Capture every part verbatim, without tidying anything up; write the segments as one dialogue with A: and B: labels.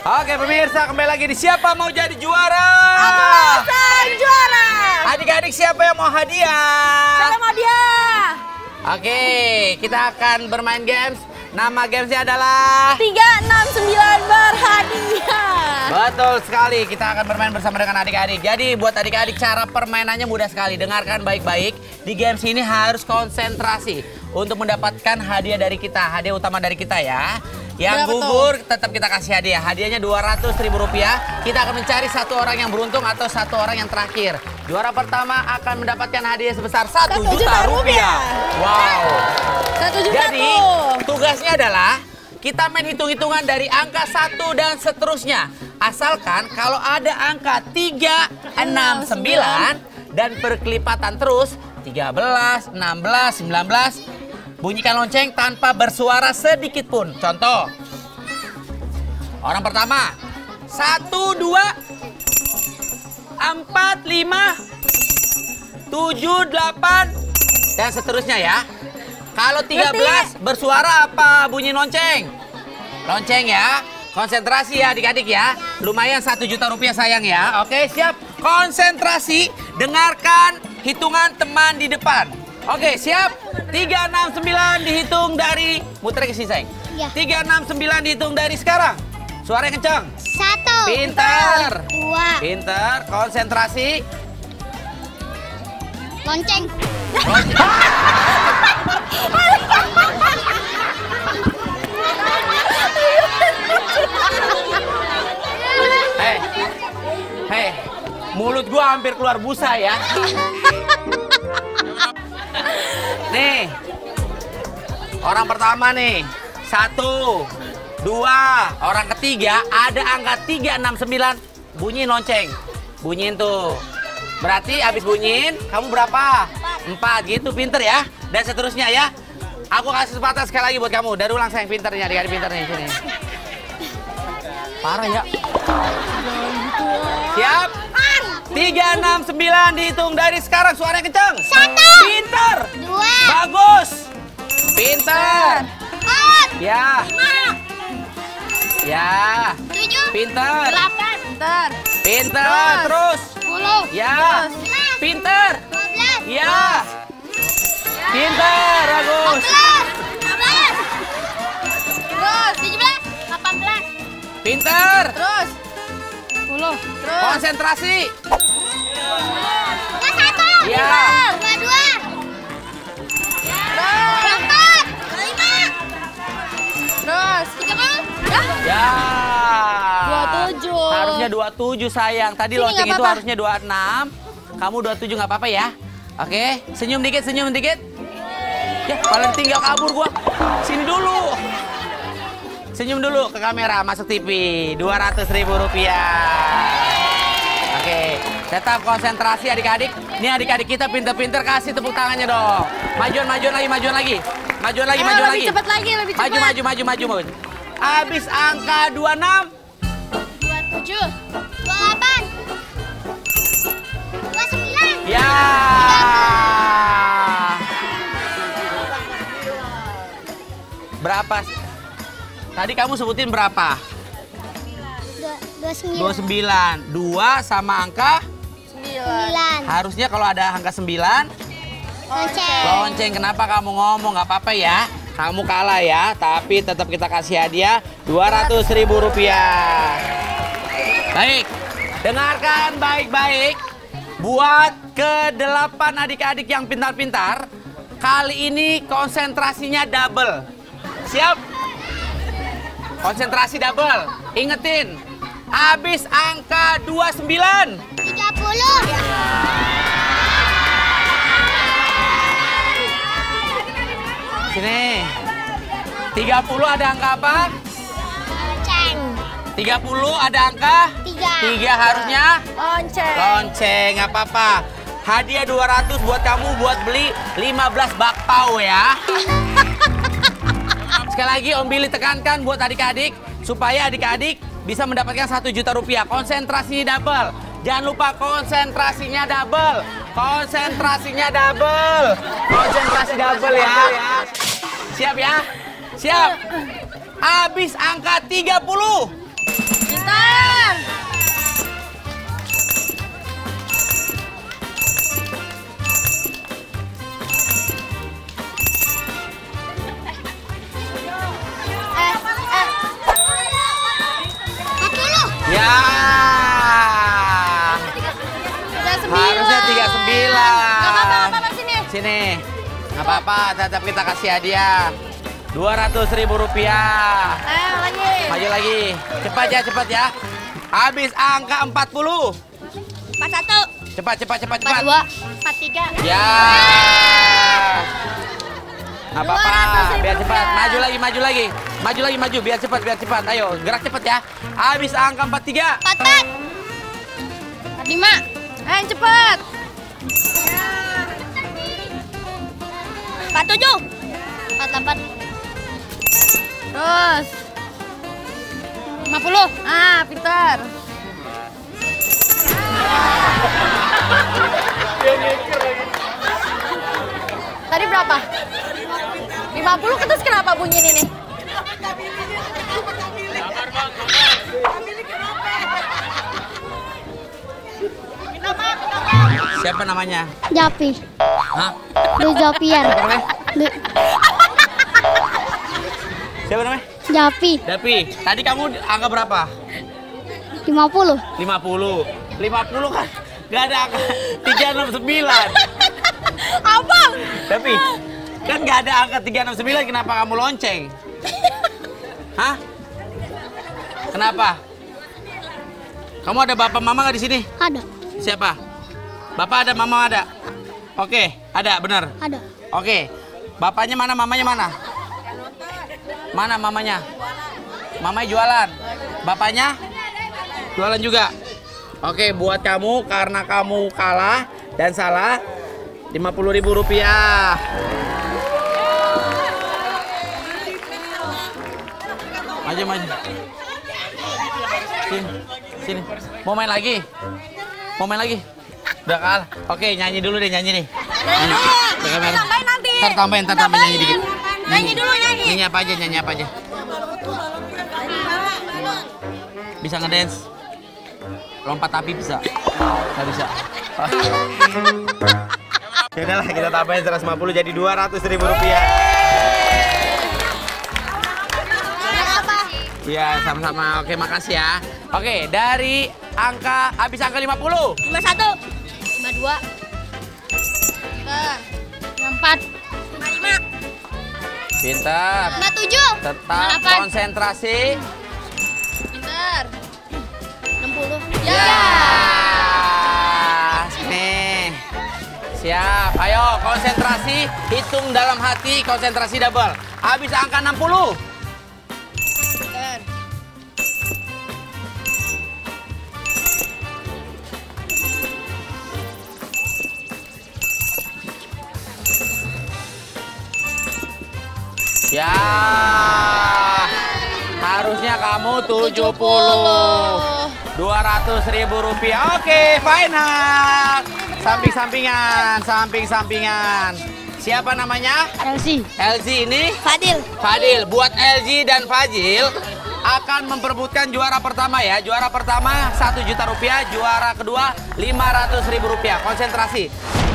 A: Oke pemirsa, kembali lagi di Siapa Mau Jadi Juara.
B: Aku sang juara.
A: Adik-adik siapa yang mau hadiah?
B: Saya mau dia.
A: Oke, kita akan bermain games. Nama gamesnya adalah
B: tiga enam sembilan berhadiah.
A: Betul sekali, kita akan bermain bersama dengan adik-adik. Jadi buat adik-adik cara permainannya mudah sekali. Dengarkan baik-baik, di games ini harus konsentrasi untuk mendapatkan hadiah dari kita. Hadiah utama dari kita ya. Yang gugur tetap kita kasih hadiah. Hadiahnya dua ratus ribu rupiah. Kita akan mencari satu orang yang beruntung atau satu orang yang terakhir. Juara pertama akan mendapatkan hadiah sebesar satu juta rupiah. Wow.
B: Satu juta.
A: Jadi tugasnya adalah kita main hitung-hitungan dari angka satu dan seterusnya. Asalkan kalau ada angka tiga, enam, sembilan dan berkelipatan terus tiga belas, enam belas, sembilan belas. Bunyikan lonceng tanpa bersuara sedikit pun. Contoh. Orang pertama. Satu, dua, empat, lima, tujuh, delapan, dan seterusnya ya. Kalau tiga belas bersuara apa bunyi lonceng? Lonceng ya. Konsentrasi ya adik-adik ya. Lumayan satu juta rupiah sayang ya. Oke siap. Konsentrasi. Dengarkan hitungan teman di depan. Oke siap. tiga enam sembilan dihitung dari muter ke sini sayang.
C: Ya.
A: tiga enam sembilan dihitung dari sekarang. Suaranya kencang.
C: Satu.
A: Pinter.
C: Dua.
A: Pinter. Konsentrasi.
C: Lonceng.
A: Hei. Hei. Mulut gua hampir keluar busa ya. Nih, orang pertama nih, satu, dua, orang ketiga ada angka tiga enam sembilan, bunyiin lonceng, bunyiin tuh. Berarti abis bunyiin, kamu berapa? Empat, gitu pinter ya. Dan seterusnya ya. Aku kasih kesempatan sekali lagi buat kamu. Dari ulang sayang pinternya, adik-adik pinternya sini. Parah ya. Siap? tiga enam sembilan dihitung dari sekarang. Suaranya kencang.
C: Satu.
A: Pinter.
C: Dua.
A: Bagus. Pinter.
C: Empat.
A: Ya.
C: Lima.
A: Ya.
C: Tujuh.
A: Pinter.
C: Delapan.
B: Pinter.
A: Pinter. Terus.
C: Sepuluh.
A: Ya.
C: Sebelas.
A: Pinter.
C: Dua belas.
A: Ya. Pinter. Bagus.
C: Empat belas. Terus. Tujuh belas. Delapan belas.
A: Pinter.
B: Terus. Sepuluh. Terus.
A: Konsentrasi.
C: Dua satu.
A: Ya.
C: Dua dua.
B: Terus.
C: Dua empat. Dua lima.
B: Terus.
C: Tiga puluh.
A: Ya.
B: Dua tujuh.
A: Harusnya dua tujuh sayang. Tadi
B: Sini,
A: lonceng
B: nggak
A: itu
B: apa-apa.
A: harusnya dua enam. Kamu dua tujuh nggak apa-apa ya. Oke. Senyum dikit, senyum dikit. Ya, paling tinggal kabur gua. Sini dulu. Senyum dulu ke kamera, masuk T V. dua ratus ribu rupiah. Oke. Tetap konsentrasi adik-adik. Nih adik-adik kita pinter-pinter, kasih tepuk tangannya dong. Majuan, majuan lagi, majuan lagi. Majuan lagi,
B: Ayo,
A: majuan
B: lebih
A: lagi.
B: cepat lagi, lebih cepat.
A: Maju, maju, maju, maju, maju. Abis angka dua enam.
C: Dua tujuh. Dua delapan. Dua sembilan.
A: Ya. Berapa? Tadi kamu sebutin berapa?
C: Dua, dua sembilan.
A: dua sembilan. dua sama angka?
C: Sembilan.
A: Harusnya kalau ada angka sembilan,
C: Lonceng.
A: lonceng. Kenapa kamu ngomong? Nggak apa-apa ya. Kamu kalah ya, tapi tetap kita kasih hadiah dua ratus ribu rupiah. Baik, dengarkan baik-baik. Buat kedelapan adik-adik yang pintar-pintar, kali ini konsentrasinya double. Siap? Konsentrasi double. Ingetin, habis angka dua puluh sembilan.
C: Tiga puluh.
A: Sini. tiga puluh ada angka apa?
C: Lonceng.
A: tiga puluh ada angka?
C: Tiga.
A: tiga harusnya?
B: Lonceng.
A: Lonceng, nggak apa-apa. Hadiah dua ratus buat kamu buat beli lima belas bakpao ya. Sekali lagi Om Billy tekankan buat adik-adik supaya adik-adik bisa mendapatkan satu juta rupiah. Konsentrasi double. Jangan lupa konsentrasinya double. Konsentrasinya double. Konsentrasi double ya. Siap ya? Siap. Habis angka tiga puluh.
B: Pintar.
C: Eh, eh. empat puluh.
A: Ya.
B: Tiga sembilan.
A: Harusnya tiga puluh sembilan.
B: Gak apa-apa, gak apa-apa sini.
A: Sini. Nggak apa-apa, tetap kita kasih hadiah. dua ratus ribu rupiah.
B: Ayo lagi.
A: Maju lagi. Cepat ya, cepat ya. Habis angka empat puluh.
C: empat satu.
A: Cepat, cepat, cepat,
C: empat
A: cepat.
C: dua. empat tiga.
A: Ya. Nggak apa-apa,
B: dua ratus ribu
A: biar cepat.
B: rupiah.
A: Maju lagi, maju lagi. Maju lagi, maju. Biar cepat, biar cepat. Ayo, gerak cepat ya. Habis angka empat puluh tiga.
C: empat empat. empat lima.
B: Ayo cepet.
C: empat tujuh. empat delapan.
B: Terus.
C: lima puluh.
B: Ah, pintar. Tadi berapa? lima puluh ke terus kenapa bunyi ini nih?
A: Siapa namanya?
C: Japi.
A: Hah?
C: Du Japian.
A: Siapa namanya?
C: Du-
A: Siapa namanya?
C: Japi.
A: Dapi. Tadi kamu angka berapa?
C: lima puluh.
A: lima puluh. lima puluh kan nggak ada angka tiga enam sembilan.
B: Abang.
A: Tapi kan nggak ada angka tiga enam sembilan, kenapa kamu lonceng? Hah? Kenapa? Kamu ada bapak mama nggak di sini?
C: Ada.
A: Siapa? Bapak ada, mama ada? Oke, ada, benar.
C: Ada.
A: Oke. Bapaknya mana, mamanya mana? Mana mamanya? Mamanya jualan. Bapaknya? Jualan juga. Oke, buat kamu karena kamu kalah dan salah lima puluh ribu rupiah. Maju, maju. Sini, sini. Mau main lagi? Mau main lagi? Udah kalah. Oke, nyanyi dulu deh, nyanyi nih. Nyanyi. Nyanyi.
B: Tambahin nanti.
A: Ntar tambahin, ntar tambahin nyanyi dikit.
B: Nyanyi dulu, nyanyi.
A: Nyanyi apa aja, nyanyi apa aja. Bisa ngedance? Lompat api bisa? Nggak bisa. Ya udahlah, kita tambahin seratus lima puluh jadi dua ratus ribu rupiah. Iya, sama-sama. Oke, makasih ya. Oke, dari angka habis angka lima puluh.
C: lima satu. lima dua. lima empat. lima lima.
A: Pintar.
C: lima tujuh.
A: Tetap konsentrasi.
B: Pintar.
C: enam puluh.
A: Ya. Nih. Siap. Ayo, konsentrasi. Hitung dalam hati, konsentrasi double. Habis angka enam puluh.
B: Pintar.
A: Ya. Harusnya kamu tujuh puluh. dua ratus ribu rupiah. Oke, final. Samping-sampingan, samping-sampingan. Siapa namanya?
C: L C.
A: L Z ini?
C: Fadil.
A: Fadil. Buat L Z dan Fadil akan memperebutkan juara pertama ya. Juara pertama satu juta rupiah, juara kedua lima ratus ribu rupiah. Konsentrasi.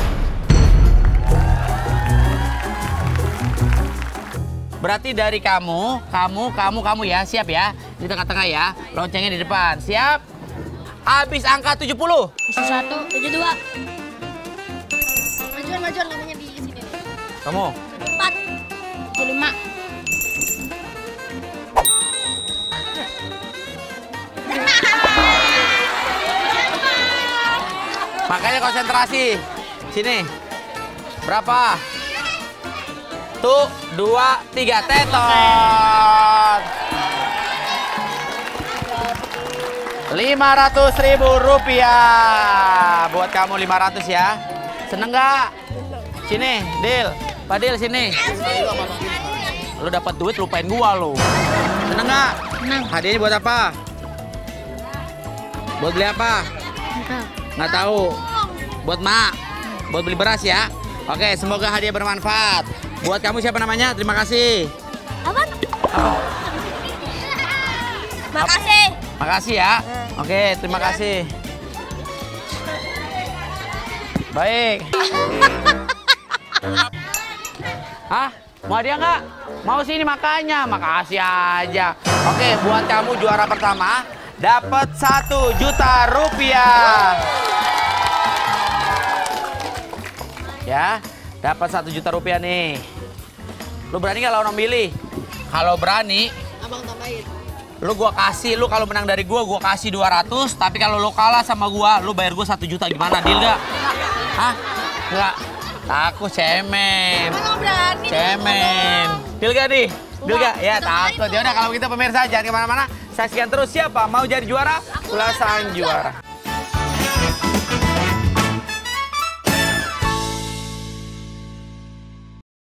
A: Berarti dari kamu, kamu, kamu, kamu ya. Siap ya. Di tengah-tengah ya. Loncengnya di depan. Siap. Habis angka tujuh puluh.
C: tujuh satu. tujuh dua.
B: Majuan, majuan namanya di sini.
A: Kamu.
C: tujuh empat. tujuh lima.
A: Makanya konsentrasi. Sini. Berapa? Satu, dua, tiga, tetot. lima ratus ribu rupiah. Buat kamu lima ratus ya. Seneng nggak? Sini, Dil. Fadil, sini. Lu dapat duit, lupain gua lu. Seneng nggak?
C: Senang.
A: Hadiahnya buat apa? Buat beli apa?
C: Enggak.
A: Nggak tahu. Buat mak. Buat beli beras ya. Oke, semoga hadiah bermanfaat. Buat kamu siapa namanya? Terima kasih.
C: Apa?
A: Apa?
C: Makasih.
A: Makasih ya. Oke, terima kasih. Baik. Hah? Mau dia nggak? Mau sini makanya. Makasih aja. Oke, buat kamu juara pertama dapat satu juta rupiah. Ya, dapat satu juta rupiah nih. Lu berani nggak lawan Om Billy? Kalau berani,
B: Abang tambahin.
A: lu gua kasih, lu kalau menang dari gua, gua kasih dua ratus. Tapi kalau lu kalah sama gua, lu bayar gua satu juta. Gimana, deal gak? Hah? Enggak. Takut cemen.
B: Emang berani?
A: Cemen. Deal gak nih? Deal gak? Ya takut. Ya udah kalau gitu pemirsa jangan kemana-mana. Saksikan terus siapa mau jadi juara? Ulasan juara.